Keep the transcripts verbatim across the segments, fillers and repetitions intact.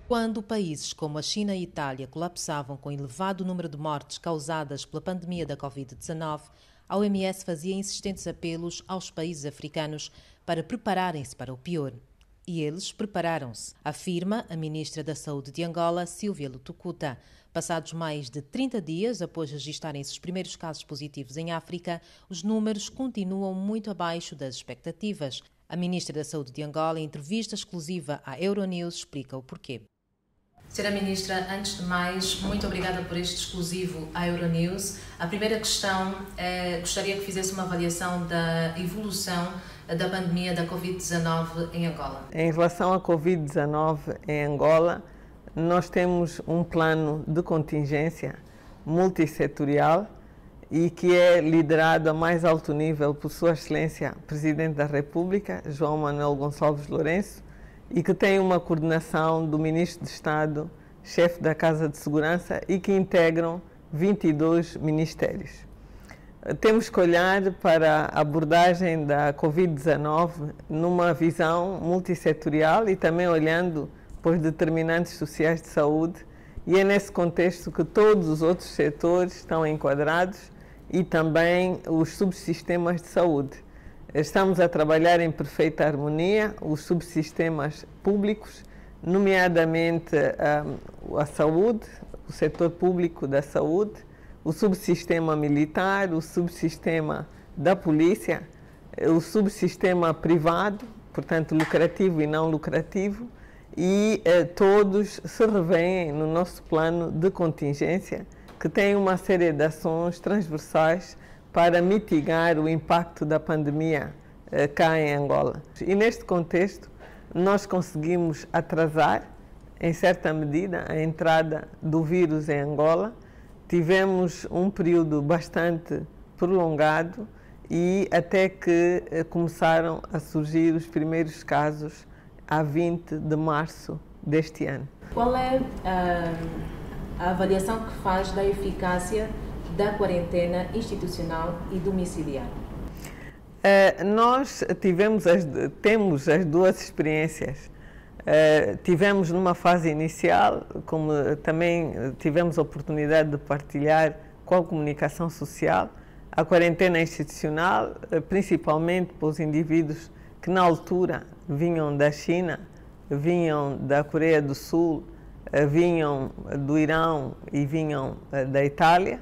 Quando países como a China e a Itália colapsavam com elevado número de mortes causadas pela pandemia da covid dezenove, a O M S fazia insistentes apelos aos países africanos para prepararem-se para o pior. E eles prepararam-se, afirma a ministra da Saúde de Angola, Silvia Lutucuta. Passados mais de trinta dias após registarem-se os primeiros casos positivos em África, os números continuam muito abaixo das expectativas. A ministra da Saúde de Angola, em entrevista exclusiva à Euronews, explica o porquê. Senhora Ministra, antes de mais, muito obrigada por este exclusivo à Euronews. A primeira questão, é, gostaria que fizesse uma avaliação da evolução da pandemia da covid dezenove em Angola. Em relação à covid dezenove em Angola, nós temos um plano de contingência multissetorial e que é liderado a mais alto nível por Sua Excelência Presidente da República, João Manuel Gonçalves Lourenço, e que tem uma coordenação do Ministro de Estado, chefe da Casa de Segurança, e que integram vinte e dois ministérios. Temos que olhar para a abordagem da covid dezenove numa visão multissetorial e também olhando para os determinantes sociais de saúde, e é nesse contexto que todos os outros setores estão enquadrados e também os subsistemas de saúde. Estamos a trabalhar em perfeita harmonia os subsistemas públicos, nomeadamente a, a saúde, o setor público da saúde, o subsistema militar, o subsistema da polícia, o subsistema privado, portanto lucrativo e não lucrativo, e eh, todos se revêem no nosso plano de contingência, que tem uma série de ações transversais para mitigar o impacto da pandemia eh, cá em Angola. E neste contexto, nós conseguimos atrasar, em certa medida, a entrada do vírus em Angola. Tivemos um período bastante prolongado e até que eh, começaram a surgir os primeiros casos a vinte de março deste ano. Qual é a, a avaliação que faz da eficácia da quarentena institucional e domiciliar? Uh, nós tivemos as, temos as duas experiências. Uh, tivemos numa fase inicial, como também tivemos a oportunidade de partilhar com a comunicação social, a quarentena institucional, uh, principalmente para os indivíduos que na altura vinham da China, vinham da Coreia do Sul, uh, vinham do Irão e vinham uh, da Itália.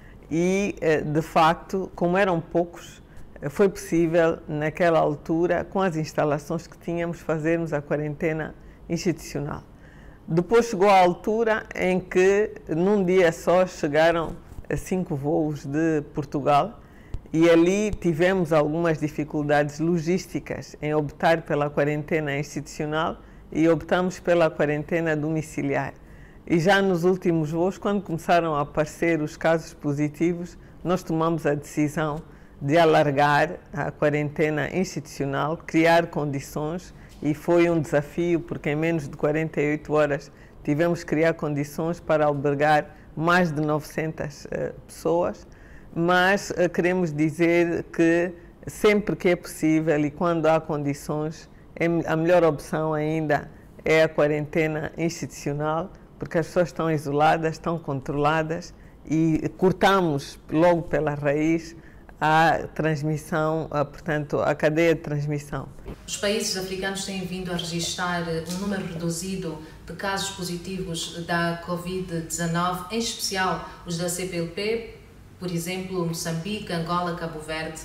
E, de facto, como eram poucos, foi possível, naquela altura, com as instalações que tínhamos, fazermos a quarentena institucional. Depois chegou a altura em que, num dia só, chegaram cinco voos de Portugal e ali tivemos algumas dificuldades logísticas em optar pela quarentena institucional e optamos pela quarentena domiciliar. E já nos últimos voos, quando começaram a aparecer os casos positivos, nós tomamos a decisão de alargar a quarentena institucional, criar condições, e foi um desafio, porque em menos de quarenta e oito horas tivemos que criar condições para albergar mais de novecentas uh, pessoas, mas uh, queremos dizer que sempre que é possível e quando há condições, é, a melhor opção ainda é a quarentena institucional, porque as pessoas estão isoladas, estão controladas e cortamos logo pela raiz a transmissão, a, portanto, a cadeia de transmissão. Os países africanos têm vindo a registrar um número reduzido de casos positivos da covid dezenove, em especial os da C P L P, por exemplo, Moçambique, Angola, Cabo Verde.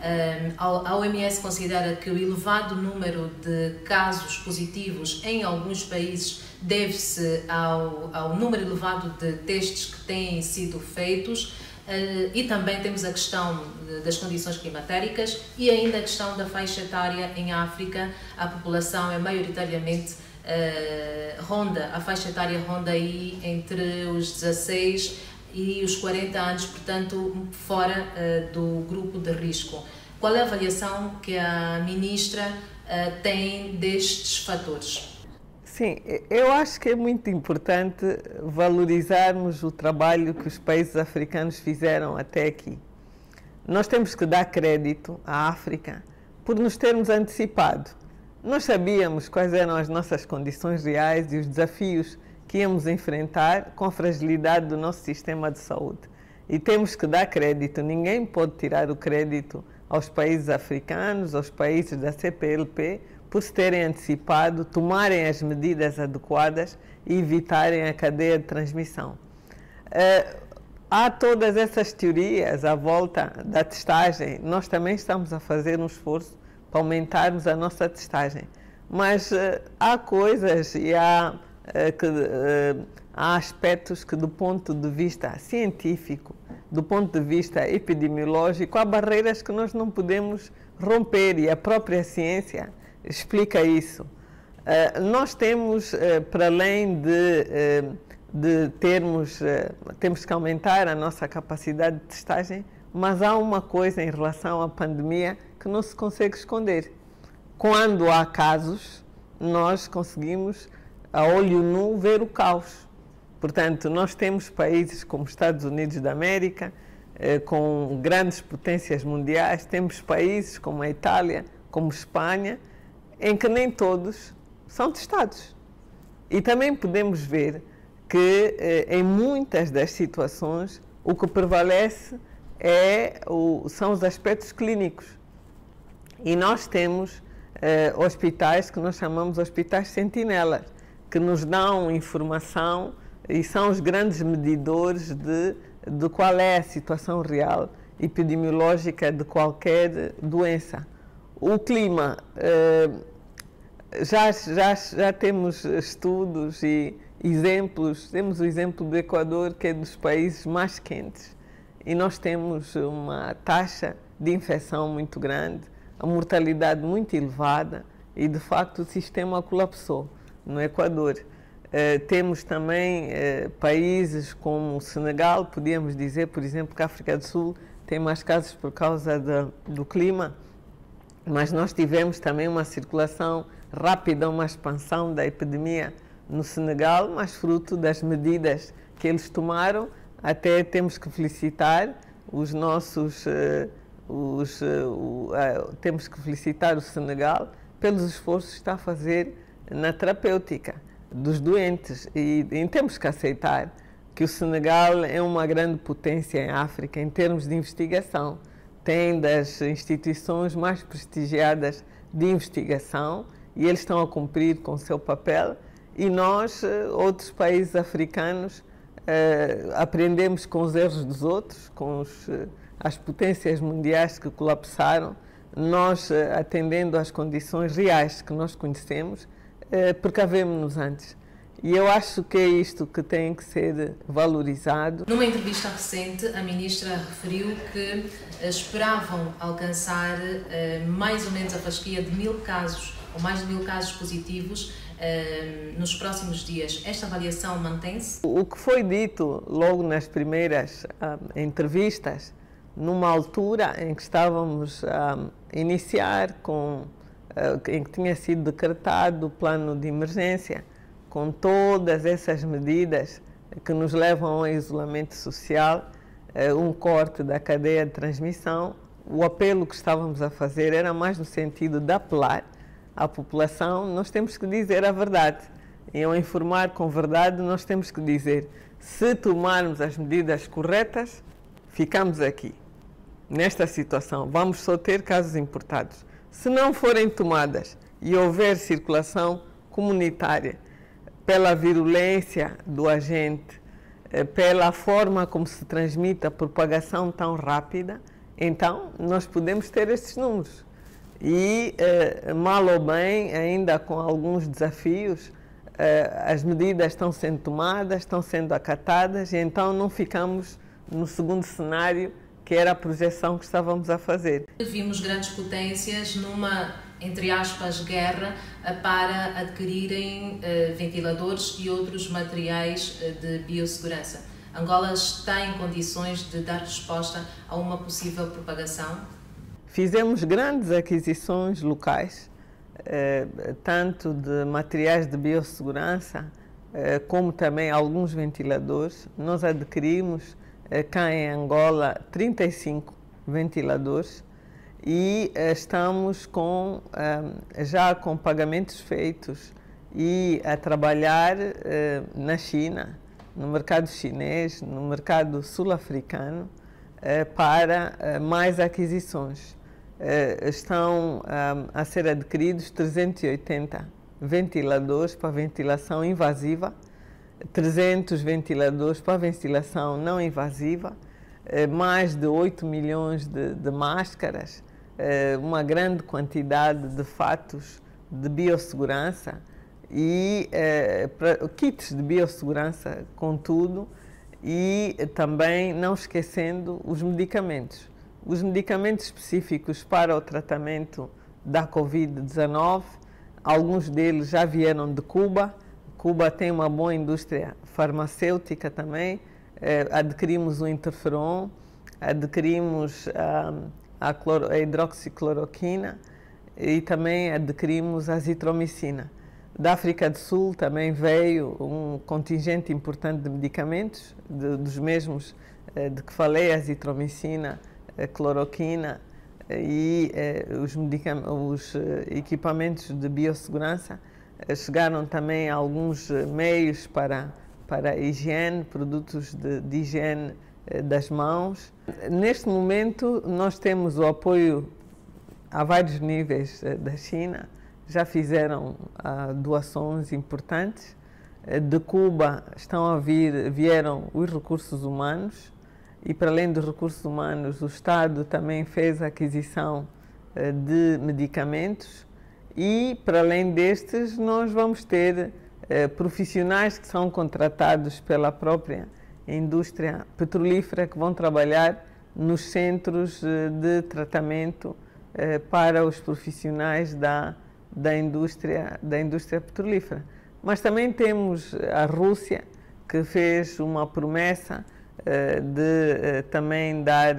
A O M S considera que o elevado número de casos positivos em alguns países deve-se ao, ao número elevado de testes que têm sido feitos, e também temos a questão das condições climatéricas e ainda a questão da faixa etária em África. A população é maioritariamente uh, ronda, a faixa etária ronda aí entre os dezasseis e os quarenta anos, portanto fora uh, do grupo de risco. Qual é a avaliação que a ministra uh, tem destes fatores? Sim, eu acho que é muito importante valorizarmos o trabalho que os países africanos fizeram até aqui. Nós temos que dar crédito à África por nos termos antecipado. Nós sabíamos quais eram as nossas condições reais e os desafios que íamos enfrentar com a fragilidade do nosso sistema de saúde. E temos que dar crédito, ninguém pode tirar o crédito aos países africanos, aos países da C P L P, por se terem antecipado, tomarem as medidas adequadas e evitarem a cadeia de transmissão. Uh, há todas essas teorias à volta da testagem. Nós também estamos a fazer um esforço para aumentarmos a nossa testagem. Mas uh, há coisas e há, uh, que, uh, há aspectos que, do ponto de vista científico, do ponto de vista epidemiológico, há barreiras que nós não podemos romper e a própria ciência explica isso. Uh, nós temos, uh, para além de, uh, de termos, uh, temos que aumentar a nossa capacidade de testagem, mas há uma coisa em relação à pandemia que não se consegue esconder. Quando há casos, nós conseguimos, a olho nu, ver o caos. Portanto, nós temos países como Estados Unidos da América, eh, com grandes potências mundiais, temos países como a Itália, como Espanha, em que nem todos são testados. E também podemos ver que, eh, em muitas das situações, o que prevalece é o, são os aspectos clínicos. E nós temos eh, hospitais que nós chamamos de hospitais sentinelas, que nos dão informação e são os grandes medidores de, de qual é a situação real epidemiológica de qualquer doença. O clima, eh, já, já, já temos estudos e exemplos, temos o exemplo do Equador, que é dos países mais quentes, e nós temos uma taxa de infecção muito grande, a mortalidade muito elevada, e de facto o sistema colapsou no Equador. Uh, temos também uh, países como o Senegal, podíamos dizer, por exemplo, que a África do Sul tem mais casos por causa de, do clima, mas nós tivemos também uma circulação rápida, uma expansão da epidemia no Senegal, mas fruto das medidas que eles tomaram. Até temos que felicitar os nossos, uh, os, uh, uh, uh, temos que felicitar o Senegal pelos esforços que está a fazer na terapêutica dos doentes, e, e temos que aceitar que o Senegal é uma grande potência em África em termos de investigação, tem das instituições mais prestigiadas de investigação e eles estão a cumprir com o seu papel, e nós, outros países africanos, eh, aprendemos com os erros dos outros, com os, as potências mundiais que colapsaram, nós, atendendo às condições reais que nós conhecemos, precavemos-nos antes. E eu acho que é isto que tem que ser valorizado. Numa entrevista recente, a ministra referiu que esperavam alcançar uh, mais ou menos a fasquia de mil casos, ou mais de mil casos positivos uh, nos próximos dias. Esta avaliação mantém-se? O que foi dito logo nas primeiras uh, entrevistas, numa altura em que estávamos a uh, iniciar com em que tinha sido decretado o plano de emergência, com todas essas medidas que nos levam ao isolamento social, um corte da cadeia de transmissão. O apelo que estávamos a fazer era mais no sentido de apelar à população. Nós temos que dizer a verdade, e ao informar com verdade nós temos que dizer: se tomarmos as medidas corretas, ficamos aqui, nesta situação, vamos só ter casos importados. Se não forem tomadas e houver circulação comunitária pela virulência do agente, pela forma como se transmite a propagação tão rápida, então nós podemos ter estes números. E, mal ou bem, ainda com alguns desafios, as medidas estão sendo tomadas, estão sendo acatadas, e então não ficamos no segundo cenário, que era a projeção que estávamos a fazer. Vimos grandes potências numa, entre aspas, guerra para adquirirem uh, ventiladores e outros materiais uh, de biossegurança. Angola está em condições de dar resposta a uma possível propagação? Fizemos grandes aquisições locais, eh, tanto de materiais de biossegurança, eh, como também alguns ventiladores. Nós adquirimos cá em Angola trinta e cinco ventiladores, e estamos com, já com pagamentos feitos e a trabalhar na China, no mercado chinês, no mercado sul-africano, para mais aquisições. Estão a ser adquiridos trezentos e oitenta ventiladores para ventilação invasiva, trezentos ventiladores para ventilação não invasiva, mais de oito milhões de, de máscaras, uma grande quantidade de fatos de biossegurança e pra, kits de biossegurança, contudo, e também não esquecendo os medicamentos. Os medicamentos específicos para o tratamento da Covid dezenove, alguns deles já vieram de Cuba. Cuba tem uma boa indústria farmacêutica também. Eh, adquirimos o interferon, adquirimos a, a, cloro, a hidroxicloroquina e também adquirimos a azitromicina. Da África do Sul também veio um contingente importante de medicamentos, de, dos mesmos eh, de que falei, a azitromicina, a cloroquina e eh, os, os equipamentos de biossegurança. Chegaram também alguns meios para, para a higiene, produtos de, de higiene das mãos. Neste momento, nós temos o apoio a vários níveis da China. Já fizeram uh, doações importantes. De Cuba estão a vir, vieram os recursos humanos e, para além dos recursos humanos, o Estado também fez a aquisição uh, de medicamentos. E, para além destes, nós vamos ter eh, profissionais que são contratados pela própria indústria petrolífera que vão trabalhar nos centros eh, de tratamento eh, para os profissionais da, da, indústria, da indústria petrolífera. Mas também temos a Rússia, que fez uma promessa eh, de eh, também dar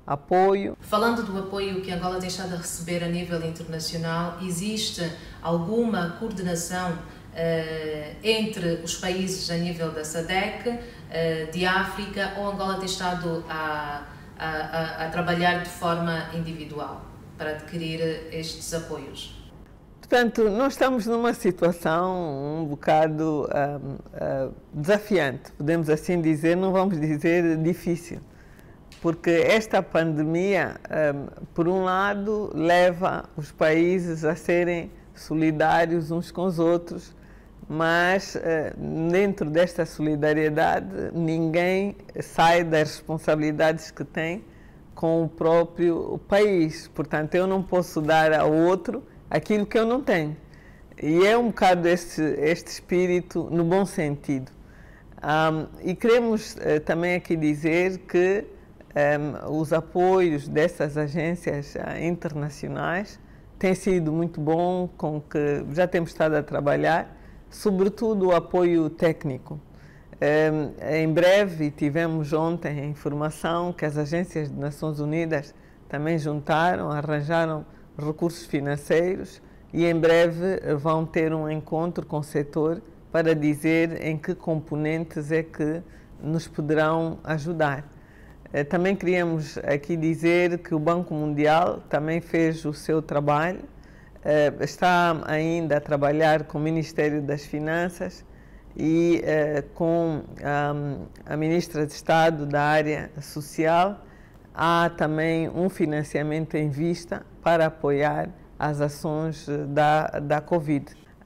apoio. Falando do apoio que Angola tem estado a receber a nível internacional, existe alguma coordenação uh, entre os países a nível da SADC, uh, de África, ou Angola tem estado a, a, a, a trabalhar de forma individual para adquirir estes apoios? Portanto, nós estamos numa situação um bocado uh, uh, desafiante, podemos assim dizer, não vamos dizer difícil. Porque esta pandemia, um, por um lado, leva os países a serem solidários uns com os outros, mas uh, dentro desta solidariedade ninguém sai das responsabilidades que tem com o próprio país. Portanto, eu não posso dar ao outro aquilo que eu não tenho. E é um bocado este, este espírito no bom sentido. Um, e queremos uh, também aqui dizer que Um, os apoios dessas agências uh, internacionais têm sido muito bom, com que já temos estado a trabalhar, sobretudo o apoio técnico. Um, em breve, tivemos ontem a informação que as agências das Nações Unidas também juntaram, arranjaram recursos financeiros e em breve vão ter um encontro com o setor para dizer em que componentes é que nos poderão ajudar. Também queríamos aqui dizer que o Banco Mundial também fez o seu trabalho, está ainda a trabalhar com o Ministério das Finanças e com a Ministra de Estado da área social. Há também um financiamento em vista para apoiar as ações da, da Covid.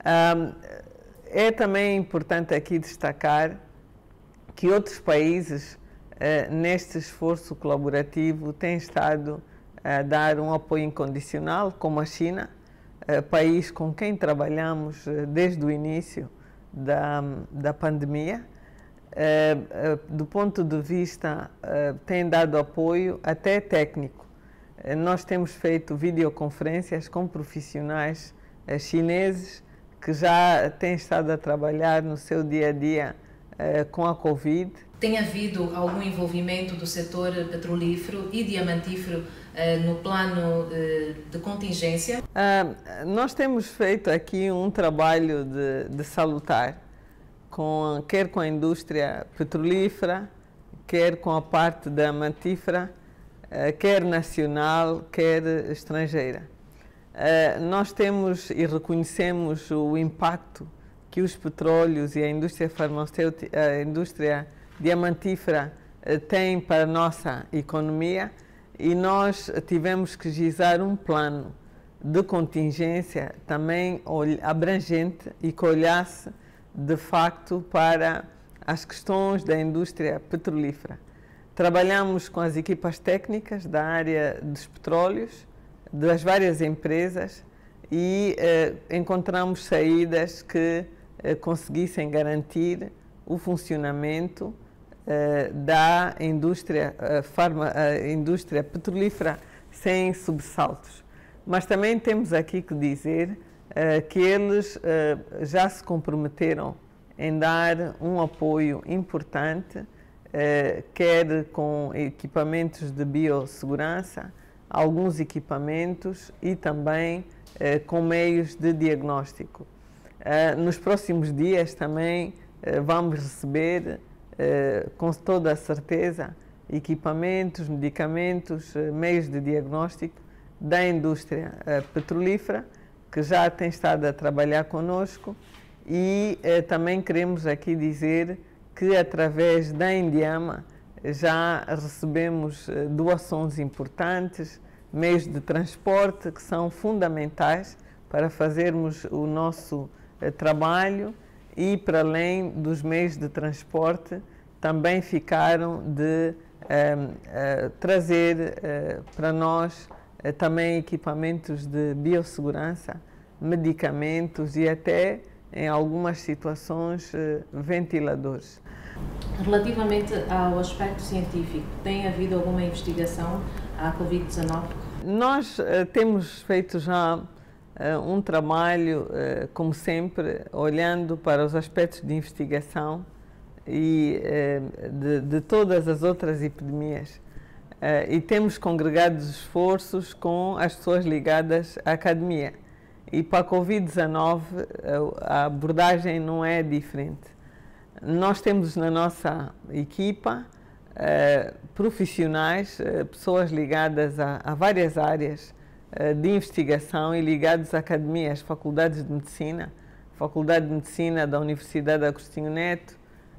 É também importante aqui destacar que outros países Uh, neste esforço colaborativo tem estado a dar um apoio incondicional, como a China, uh, país com quem trabalhamos uh, desde o início da, da pandemia. Uh, uh, do ponto de vista, uh, tem dado apoio até técnico. Uh, nós temos feito videoconferências com profissionais uh, chineses que já têm estado a trabalhar no seu dia a dia uh, com a Covid. Tem havido algum envolvimento do setor petrolífero e diamantífero eh, no plano eh, de contingência? Ah, nós temos feito aqui um trabalho de, de salutar, com, quer com a indústria petrolífera, quer com a parte diamantífera, quer nacional, quer estrangeira. Nós temos e reconhecemos o impacto que os petróleos e a indústria farmacêutica, a indústria diamantífera têm para a nossa economia, e nós tivemos que gizar um plano de contingência também abrangente e que olhasse de facto para as questões da indústria petrolífera. Trabalhamos com as equipas técnicas da área dos petróleos, das várias empresas, e eh, encontramos saídas que eh, conseguissem garantir o funcionamento eh, da indústria, eh, farma, eh, indústria petrolífera sem sobressaltos. Mas também temos aqui que dizer eh, que eles eh, já se comprometeram em dar um apoio importante, eh, quer com equipamentos de biossegurança, alguns equipamentos e também eh, com meios de diagnóstico. Eh, nos próximos dias também eh, vamos receber, eh, com toda a certeza, equipamentos, medicamentos, eh, meios de diagnóstico da indústria eh, petrolífera, que já tem estado a trabalhar conosco, e eh, também queremos aqui dizer que através da Indiama já recebemos eh, doações importantes, meios de transporte que são fundamentais para fazermos o nosso eh, trabalho, e para além dos meios de transporte também ficaram de eh, eh, trazer eh, para nós eh, também equipamentos de biossegurança, medicamentos e até em algumas situações eh, ventiladores. Relativamente ao aspecto científico, tem havido alguma investigação à Covid dezenove? Nós uh, temos feito já uh, um trabalho, uh, como sempre, olhando para os aspectos de investigação e uh, de, de todas as outras epidemias. Uh, e temos congregado esforços com as pessoas ligadas à academia. E para a Covid dezenove uh, a abordagem não é diferente. Nós temos na nossa equipa uh, profissionais, uh, pessoas ligadas a, a várias áreas uh, de investigação e ligados à academia, às faculdades de medicina, Faculdade de Medicina da Universidade Agostinho Neto,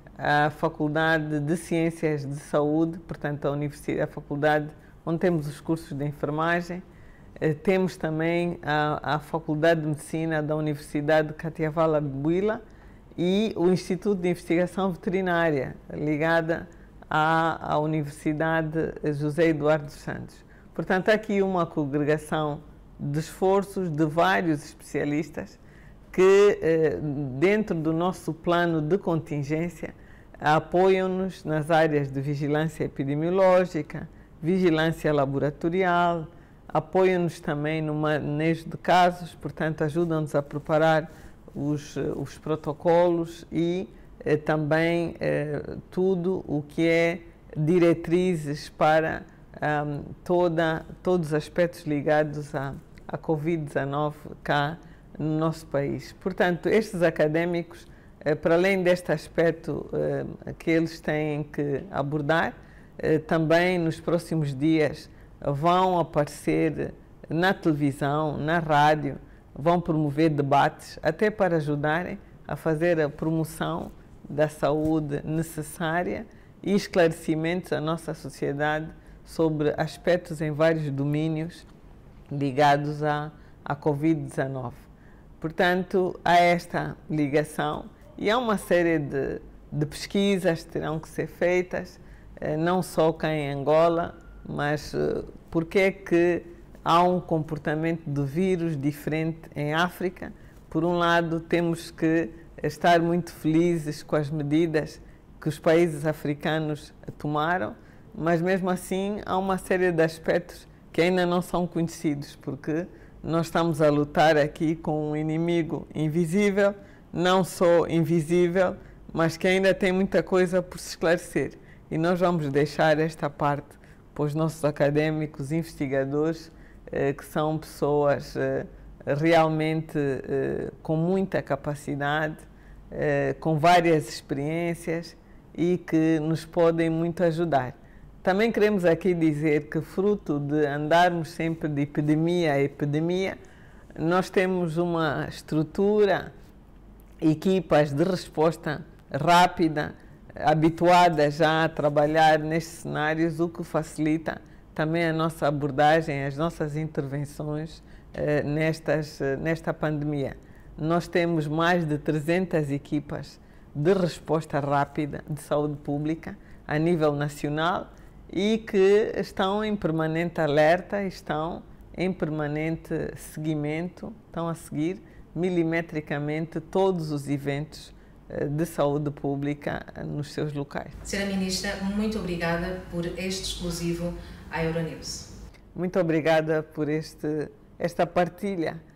a Faculdade de Ciências de Saúde, portanto a, universidade, a faculdade onde temos os cursos de enfermagem. Uh, temos também a, a Faculdade de Medicina da Universidade de Catiavala Buila, e o Instituto de Investigação Veterinária, ligada à, à Universidade José Eduardo dos Santos. Portanto, há aqui uma congregação de esforços de vários especialistas que, eh, dentro do nosso plano de contingência, apoiam-nos nas áreas de vigilância epidemiológica, vigilância laboratorial, apoiam-nos também no manejo de casos, portanto, ajudam-nos a preparar Os, os protocolos e eh, também eh, tudo o que é diretrizes para um, toda, todos os aspectos ligados à, à Covid dezenove cá no nosso país. Portanto, estes académicos, eh, para além deste aspecto eh, que eles têm que abordar, eh, também nos próximos dias vão aparecer na televisão, na rádio, vão promover debates, até para ajudarem a fazer a promoção da saúde necessária e esclarecimentos à nossa sociedade sobre aspectos em vários domínios ligados à, à Covid dezenove. Portanto, há esta ligação e há uma série de, de pesquisas que terão que ser feitas, não só cá em Angola, mas porque é que há um comportamento do vírus diferente em África. Por um lado, temos que estar muito felizes com as medidas que os países africanos tomaram, mas mesmo assim há uma série de aspectos que ainda não são conhecidos, porque nós estamos a lutar aqui com um inimigo invisível, não só invisível, mas que ainda tem muita coisa por se esclarecer. E nós vamos deixar esta parte para os nossos académicos, investigadores, que são pessoas realmente com muita capacidade, com várias experiências e que nos podem muito ajudar. Também queremos aqui dizer que, fruto de andarmos sempre de epidemia a epidemia, nós temos uma estrutura, equipas de resposta rápida, habituadas já a trabalhar nestes cenários, o que facilita também a nossa abordagem, as nossas intervenções eh, nestas, nesta pandemia. Nós temos mais de trezentas equipas de resposta rápida de saúde pública a nível nacional e que estão em permanente alerta, estão em permanente seguimento, estão a seguir milimetricamente todos os eventos de saúde pública nos seus locais. Senhora Ministra, muito obrigada por este exclusivo à Euronews. Muito obrigada por este, esta partilha